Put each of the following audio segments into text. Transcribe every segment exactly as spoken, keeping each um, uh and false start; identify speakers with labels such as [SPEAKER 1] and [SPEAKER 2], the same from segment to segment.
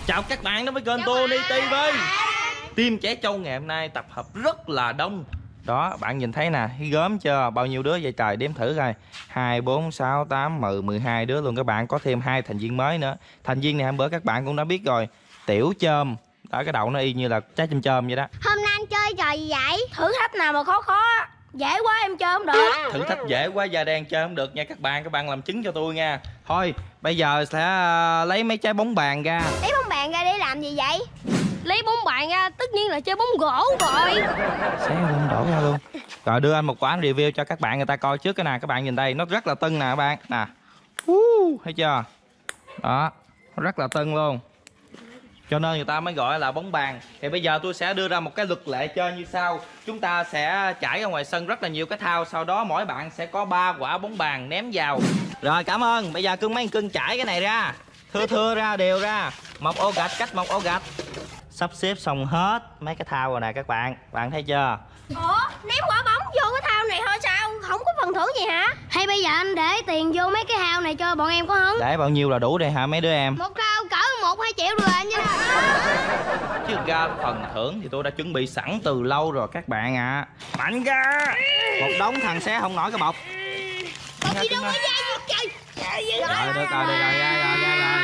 [SPEAKER 1] Chào các bạn đến với kênh Tony ti vi. Team Trẻ Trâu ngày hôm nay tập hợp rất là đông. Đó, bạn nhìn thấy nè, thấy gớm chưa? Bao nhiêu đứa vậy trời, đếm thử coi. Hai, bốn, sáu, tám, mười, mười hai đứa luôn các bạn. Có thêm hai thành viên mới nữa. Thành viên này hôm bữa các bạn cũng đã biết rồi. Tiểu Chôm. Đó, cái đầu nó y như là trái chôm chôm vậy đó.
[SPEAKER 2] Hôm nay anh chơi trò gì vậy? Thử thách nào mà khó khó. Dễ quá em chơi không được.
[SPEAKER 1] Thử thách dễ quá da đen chơi không được nha các bạn. Các bạn làm chứng cho tôi nha. Thôi, bây giờ sẽ lấy mấy trái bóng bàn ra.
[SPEAKER 2] Lấy bóng bàn ra để làm gì vậy?
[SPEAKER 3] Lấy bóng bàn ra tất nhiên là chơi bóng gỗ rồi.
[SPEAKER 1] Xé luôn, đổ ra luôn. Rồi đưa anh một quả review cho các bạn người ta coi trước cái nè. Các bạn nhìn đây, nó rất là tưng nè các bạn. Nè. Uh, thấy chưa? Đó, nó rất là tưng luôn. Cho nên người ta mới gọi là bóng bàn. Thì bây giờ tôi sẽ đưa ra một cái luật lệ chơi như sau. Chúng ta sẽ trải ra ngoài sân rất là nhiều cái thao. Sau đó mỗi bạn sẽ có ba quả bóng bàn ném vào. Rồi cảm ơn. Bây giờ cưng mấy cưng trải cái này ra. Thưa thưa ra, đều ra. Một ô gạch cách một ô gạch. Sắp xếp xong hết mấy cái thao rồi nè các bạn. Bạn thấy chưa?
[SPEAKER 2] Ủa, ném quả bóng vô cái thao này thôi sao? Không có phần thưởng gì hả? Hay bây giờ anh để tiền vô mấy cái thao này cho bọn em có hứng?
[SPEAKER 1] Để bao nhiêu là đủ đây hả mấy đứa em?
[SPEAKER 2] Một thao cỡ một hai triệu rồi anh nha.
[SPEAKER 1] Chứ ra phần thưởng thì tôi đã chuẩn bị sẵn từ lâu rồi các bạn ạ. À. Mạnh ra. Một đống thằng xé không nổi cái bọc.
[SPEAKER 2] Bọc gì đâu có dây gì trời.
[SPEAKER 1] Rồi được rồi, được rồi, rồi, rồi, rồi, rồi.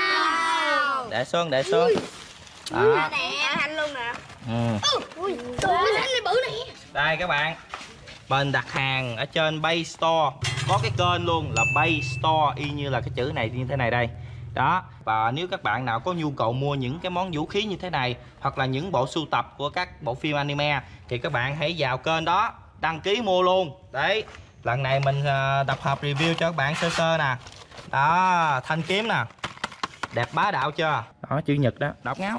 [SPEAKER 1] Để xuống, để xuống. Đó.
[SPEAKER 2] Nè, anh luôn nè.
[SPEAKER 1] Ừ.
[SPEAKER 2] Ui, trời ơi, anh lên bự này.
[SPEAKER 1] Đây các bạn. Bên đặt hàng ở trên Bay Store có cái kênh luôn là Bay Store, y như là cái chữ này như thế này đây. Đó, và nếu các bạn nào có nhu cầu mua những cái món vũ khí như thế này hoặc là những bộ sưu tập của các bộ phim anime thì các bạn hãy vào kênh đó đăng ký mua luôn. Đấy, lần này mình tập hợp review cho các bạn sơ sơ nè. Đó, thanh kiếm nè. Đẹp bá đạo chưa? Đó, chữ Nhật đó, đọc ngáo.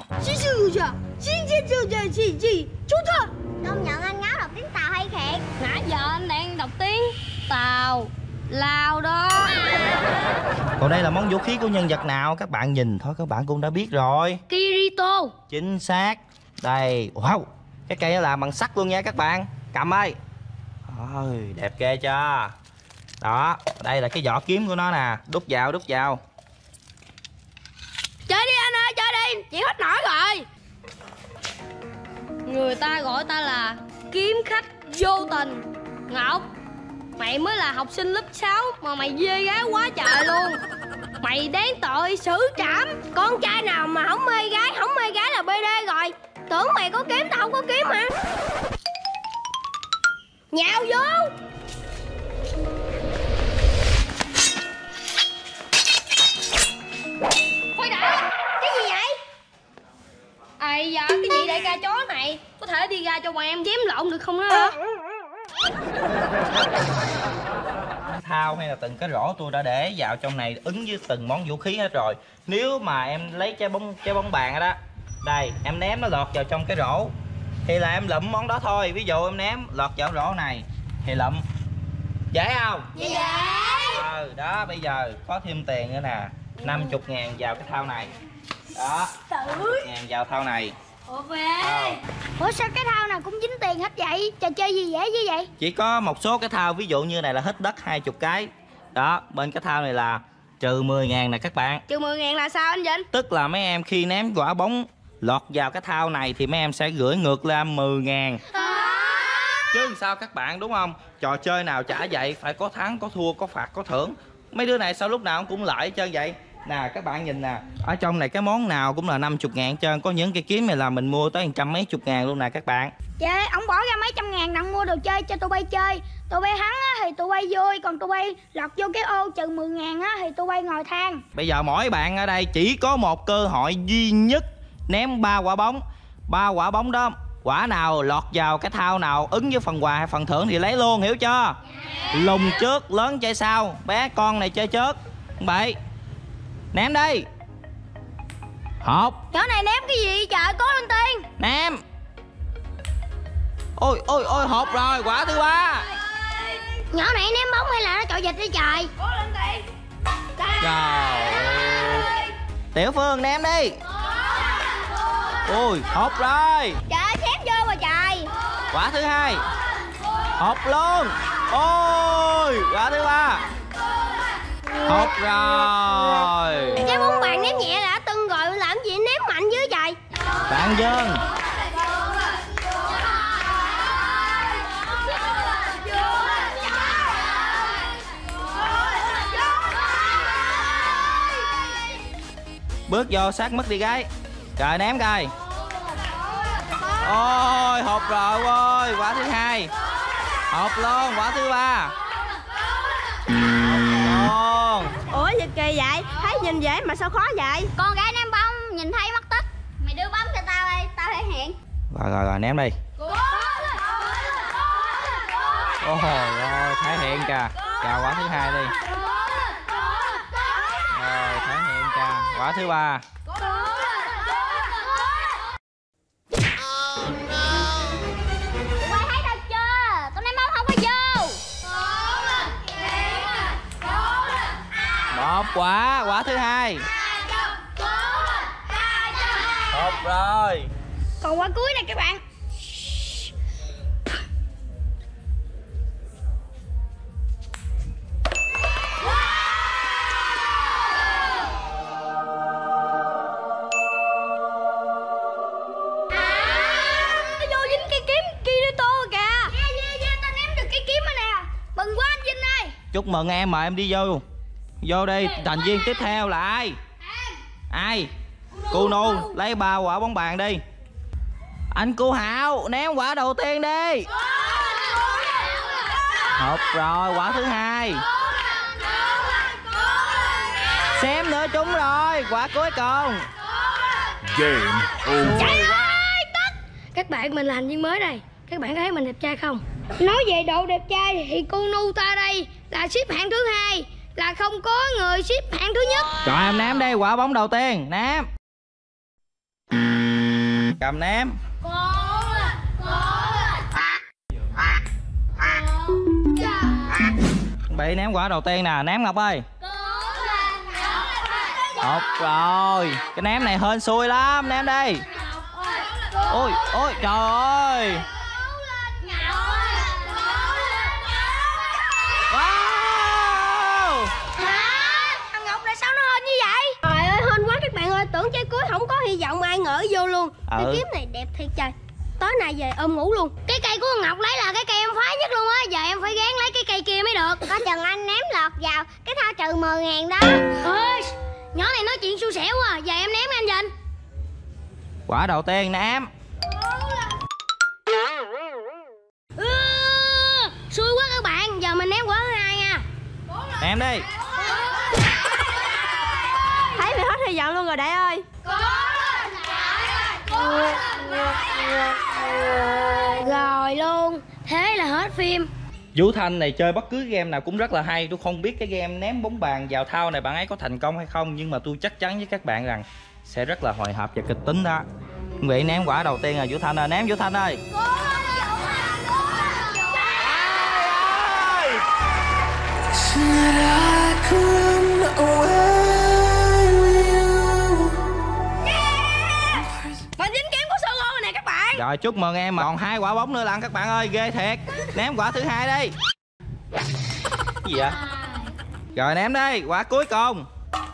[SPEAKER 2] Công nhận anh ngáo đọc tiếng Tàu hay thiệt.
[SPEAKER 3] Nãy giờ anh đang đọc tiếng Tàu Lào đó.
[SPEAKER 1] Còn đây là món vũ khí của nhân vật nào? Các bạn nhìn thôi các bạn cũng đã biết rồi.
[SPEAKER 3] Kirito.
[SPEAKER 1] Chính xác. Đây, wow, cái cây nó làm bằng sắt luôn nha các bạn. Cầm ơi. Ôi, đẹp ghê chưa? Đó, đây là cái vỏ kiếm của nó nè. Đút vào, đút vào.
[SPEAKER 3] Chơi đi anh ơi, chơi đi, chị hết nổi rồi. Người ta gọi ta là kiếm khách vô tình. Ngọc, mày mới là học sinh lớp sáu mà mày dê gái quá trời luôn. Mày đáng tội xử trảm.
[SPEAKER 2] Con trai nào mà không mê gái, không mê gái là bê đê rồi. Tưởng mày có kiếm, tao không có kiếm hả? Nhào vô.
[SPEAKER 3] Thôi đã.
[SPEAKER 2] Cái gì vậy?
[SPEAKER 3] Ây da, cái gì đây ca chó này? Có thể đi ra cho bọn em chém lộn được không đó?
[SPEAKER 1] Thao hay là từng cái rổ tôi đã để vào trong này ứng với từng món vũ khí hết rồi. Nếu mà em lấy trái bóng trái bóng bàn đó, đây em ném nó lọt vào trong cái rổ thì là em lụm món đó thôi. Ví dụ em ném lọt vào rổ này thì lụm. Dễ không?
[SPEAKER 2] Dễ.
[SPEAKER 1] Ừ, đó bây giờ có thêm tiền nữa nè. Năm mươi ngàn vào cái thao này. Đó, năm mươi ngàn vào thao này.
[SPEAKER 2] Ủa về. Ủa sao cái thao nào cũng dính tiền hết vậy? Trò chơi gì dễ như vậy?
[SPEAKER 1] Chỉ có một số cái thao, ví dụ như này là hít đất hai mươi cái. Đó, bên cái thao này là trừ mười ngàn nè các bạn.
[SPEAKER 3] Trừ mười ngàn là sao anh Vinh?
[SPEAKER 1] Tức là mấy em khi ném quả bóng lọt vào cái thao này thì mấy em sẽ gửi ngược lên mười ngàn.
[SPEAKER 2] À.
[SPEAKER 1] Chứ sao các bạn, đúng không? Trò chơi nào chả vậy, phải có thắng, có thua, có phạt, có thưởng. Mấy đứa này sao lúc nào cũng lợi hết trơn vậy? Nè các bạn nhìn nè, ở trong này cái món nào cũng là năm mươi ngàn trơn. Có những cây kiếm này là mình mua tới trăm mấy chục ngàn luôn nè các bạn.
[SPEAKER 2] Chơi, ông bỏ ra mấy trăm ngàn đặng mua đồ chơi cho tụi bay chơi. Tụi bay thắng á thì tụi bay vui, còn tụi bay lọt vô cái ô trừ mười ngàn á thì tụi bay ngồi than.
[SPEAKER 1] Bây giờ mỗi bạn ở đây chỉ có một cơ hội duy nhất ném ba quả bóng. Ba quả bóng đó, quả nào lọt vào cái thao nào ứng với phần quà hay phần thưởng thì lấy luôn, hiểu chưa? Lùng trước, lớn chơi sau. Bé con này chơi trước. Bảy. Ném đi. Hộp.
[SPEAKER 2] Chỗ này ném cái gì trời, cố lên Tiên.
[SPEAKER 1] Ném. Ôi ôi ôi, hộp rồi, quả thứ ba.
[SPEAKER 2] Nhỏ này ném bóng hay là nó chọi vịt đi trời. Cố lên Tiên.
[SPEAKER 1] Trời ơi. Tiểu Phương ném đi. Ui, hộp rồi.
[SPEAKER 2] Trời ơi, xém vô rồi trời.
[SPEAKER 1] Quả thứ hai. Hộp luôn. Ôi, quả thứ ba. Hộp rồi.
[SPEAKER 2] Trái bóng bàn ném nhẹ là tưng rồi, làm gì ném
[SPEAKER 1] Bạn Dân. Bước vô sát mất đi gái. Rồi ném coi. Ôi hộp rồi ơi. Quả thứ hai. Hộp luôn. Quả thứ ba. Luôn.
[SPEAKER 4] Ủa gì kỳ vậy? Thấy nhìn dễ mà sao khó vậy?
[SPEAKER 2] Con gái ném bóng nhìn thấy mất tích. Mày đưa bóng cho tao đây, tao thể hiện.
[SPEAKER 1] Rồi rồi rồi ném đi. Ôi rồi thể hiện kìa. Chào quả thứ hai đi. Rồi thể hiện kìa. Quả thứ ba.
[SPEAKER 2] Tụi bay thấy đâu chưa? Tao ném bóng không có vô.
[SPEAKER 1] Một quả. Quả thứ hai. Một rồi.
[SPEAKER 2] Còn quả cuối này các bạn.
[SPEAKER 1] Chúc mừng em, mời em đi vô. Vô đi, thành viên tiếp theo là ai? Ai? Cô Nu, lấy ba quả bóng bàn đi. Anh Cô Hạo, ném quả đầu tiên đi. Một rồi, quả thứ hai. Xem nữa trúng rồi, quả cuối cùng.
[SPEAKER 5] Game over.
[SPEAKER 3] Trời ơi, tất. Các bạn, mình là thành viên mới đây. Các bạn có thấy mình đẹp trai không? Nói về độ đẹp trai thì cô Nu ta đây là xếp hạng thứ hai, là không có người xếp hạng thứ nhất.
[SPEAKER 1] Cho em ném đây, quả bóng đầu tiên, ném. Cầm ném. Bị ném quả đầu tiên nè, ném Ngọc ơi. Một rồi, cái ném này hên xui lắm, ném đi. Ôi, ôi, trời ơi. Wow.
[SPEAKER 3] Hả? Thằng Ngọc này sao nó hên như vậy? Trời ơi, hên quá các bạn ơi, tưởng trái cuối không có hy vọng ai ngỡ vô luôn.
[SPEAKER 1] Ừ.
[SPEAKER 3] Cái kiếm này đẹp thiệt trời. Tối nay về ôm ngủ luôn. Cái cây của Ngọc lấy là cái cây em phái nhất luôn á. Giờ em phải gán lấy cái cây kia mới được.
[SPEAKER 2] Có chừng anh ném lọt vào cái thao trừ mười ngàn đó.
[SPEAKER 3] Ơi, nhỏ này nói chuyện xui xẻo quá. Giờ em ném anh Vinh.
[SPEAKER 1] Quả đầu tiên ném.
[SPEAKER 3] Ừ, xui quá các bạn. Giờ mình ném quả thứ hai nha.
[SPEAKER 1] Ném đi.
[SPEAKER 4] Thấy mày hết hy vọng luôn rồi Đại ơi.
[SPEAKER 3] Rồi luôn. Thế là hết phim.
[SPEAKER 1] Vũ Thanh này chơi bất cứ game nào cũng rất là hay. Tôi không biết cái game ném bóng bàn vào thao này bạn ấy có thành công hay không, nhưng mà tôi chắc chắn với các bạn rằng sẽ rất là hồi hộp và kịch tính đó. Quý vị ném quả đầu tiên là Vũ Thanh ơi, ném Vũ Thanh ơi.
[SPEAKER 3] Mình dính kiếm của Solo nè các bạn.
[SPEAKER 1] Rồi chúc mừng em, còn hai quả bóng nữa là các bạn ơi, ghê thiệt. Ném quả thứ hai đi. Cái gì vậy? Rồi ném đi, quả cuối cùng.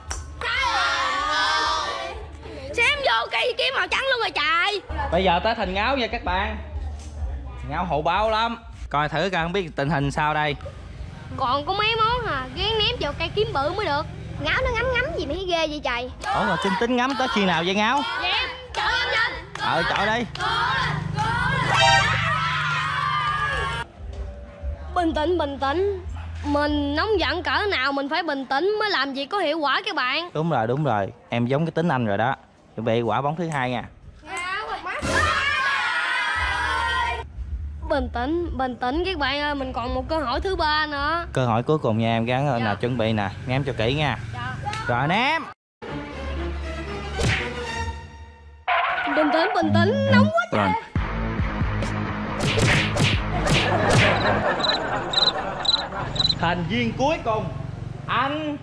[SPEAKER 3] Xem vô cây kiếm màu trắng luôn rồi trời.
[SPEAKER 1] Bây giờ tới thành Ngáo nha các bạn. Ngáo hậu báo lắm. Coi thử coi không biết tình hình sao đây.
[SPEAKER 3] Còn có mấy món à, gán ném vào cây kiếm bự mới được.
[SPEAKER 2] Ngáo nó ngắm ngắm gì mà thấy ghê vậy trời.
[SPEAKER 1] Ủa mà xin tính ngắm tới khi nào vậy Ngáo?
[SPEAKER 3] Dạ, chọi em lên.
[SPEAKER 1] Ờ chọi đi.
[SPEAKER 3] Bình tĩnh, bình tĩnh. Mình nóng giận cỡ nào mình phải bình tĩnh mới làm việc có hiệu quả các bạn.
[SPEAKER 1] Đúng rồi, đúng rồi. Em giống cái tính anh rồi đó. Chuẩn bị quả bóng thứ hai nha.
[SPEAKER 3] Bình tĩnh, bình tĩnh các bạn ơi, mình còn một cơ hội thứ ba nữa.
[SPEAKER 1] Cơ hội cuối cùng nha em, gắn
[SPEAKER 3] Dạ.
[SPEAKER 1] nè, chuẩn bị nè, ném cho kỹ nha.
[SPEAKER 3] Dạ.
[SPEAKER 1] Rồi ném.
[SPEAKER 3] Bình tĩnh, bình tĩnh, nóng quá trời.
[SPEAKER 5] Run.
[SPEAKER 1] Thành viên cuối cùng, anh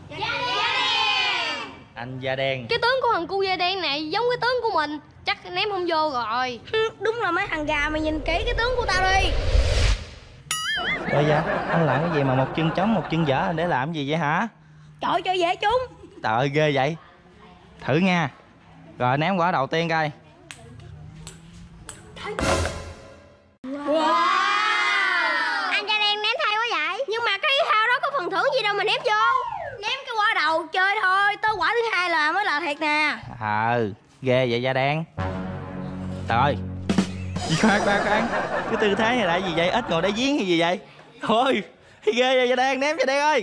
[SPEAKER 1] anh da đen.
[SPEAKER 3] Cái tướng của thằng cu da đen này giống cái tướng của mình, chắc ném không vô rồi. Đúng là mấy thằng gà, mày nhìn kỹ cái tướng của tao đi.
[SPEAKER 1] Bây giờ anh làm cái gì mà một chân trống một chân dở để làm gì vậy hả?
[SPEAKER 3] Trời cho dễ chúng.
[SPEAKER 1] Trời ơi ghê vậy. Thử nha. Rồi ném quả đầu tiên coi.
[SPEAKER 4] Anh da đen ném thay quá vậy. Nhưng mà cái thao đó có phần thưởng gì đâu mà ném vô.
[SPEAKER 3] Ném cái quả đầu chơi thôi, tới quả thứ hai là mới là thiệt nè.
[SPEAKER 1] Ờ, ghê vậy da đen. Trời, khoan khoan khoan, cái tư thế này là gì vậy? Ít ngồi đáy giếng hay gì vậy? Thôi, ghê vậy da đen, ném da đen ơi.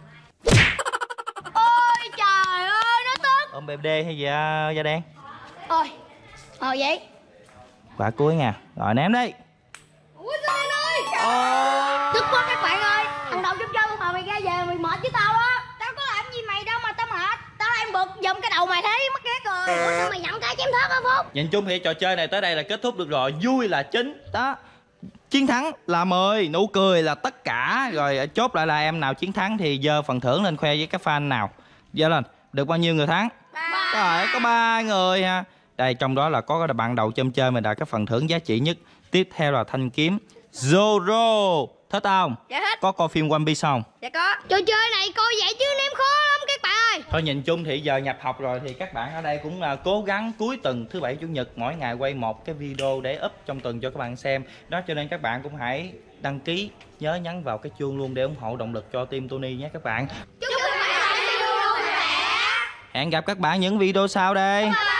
[SPEAKER 3] Ôi trời ơi, nó tức.
[SPEAKER 1] Ôm bê đê hay gì à, da đen?
[SPEAKER 2] Ôi, ờ vậy.
[SPEAKER 1] Quả cuối nha, rồi ném đi.
[SPEAKER 3] Ui da đen ơi.
[SPEAKER 1] Ô,
[SPEAKER 2] Tức quá các bạn ơi. Thằng đầu trong chơi mà mày ra về mày mệt với tao á. Tao có làm gì mày đâu mà tao mệt. Tao đang bực giùm cái đầu mày thế mất ghét rồi. Ủa sao mày nhận cái chém thớt hả Phúc?
[SPEAKER 1] nhìn chung thì trò chơi này tới đây là kết thúc được rồi, vui là chính. Đó, chiến thắng là mười, nụ cười là tất cả. Rồi chốt lại là em nào chiến thắng thì giơ phần thưởng lên khoe với các fan nào. Giơ lên, được bao nhiêu người thắng? Trời, có ba người ha. Đây, trong đó là có cái bạn đầu chôm chơi mình đạt cái phần thưởng giá trị nhất. Tiếp theo là thanh kiếm Zoro. Thích không?
[SPEAKER 3] Dạ thích.
[SPEAKER 1] Có coi phim One Piece không?
[SPEAKER 3] Dạ có.
[SPEAKER 2] Trò chơi này coi vậy chứ ném khó lắm các bạn ơi.
[SPEAKER 1] Thôi nhìn chung thì giờ nhập học rồi thì các bạn ở đây cũng là cố gắng cuối tuần thứ bảy chủ nhật mỗi ngày quay một cái video để up trong tuần cho các bạn xem. Đó, cho nên các bạn cũng hãy đăng ký, nhớ nhấn vào cái chuông luôn để ủng hộ động lực cho team Tony nhé các bạn.
[SPEAKER 2] Chúc các bạn video vui vẻ.
[SPEAKER 1] Hẹn gặp các bạn những video sau đây.
[SPEAKER 2] Bye.